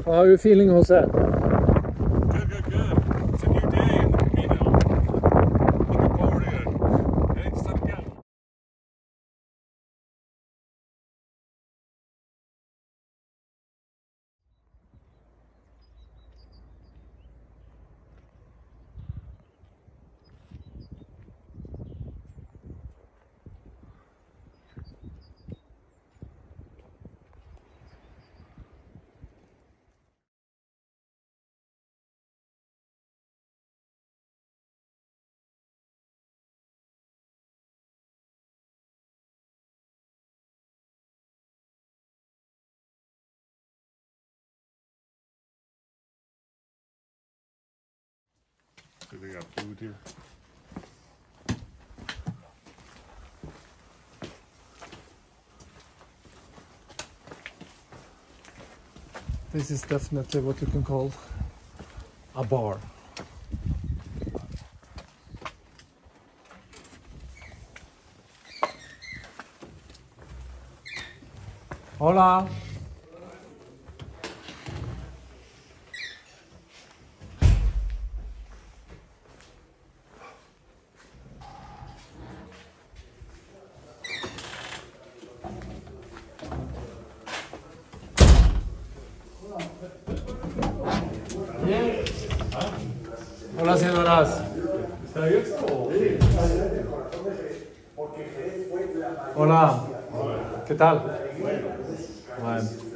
How are you feeling, Jose? Good. It's a new day in the Camino. Looking forward to it. Heading to Santiago. So they got food here. This is definitely what you can call a bar. Hola. Hola, señoras. ¿Está abierto? Hola. ¿Qué tal? Bueno.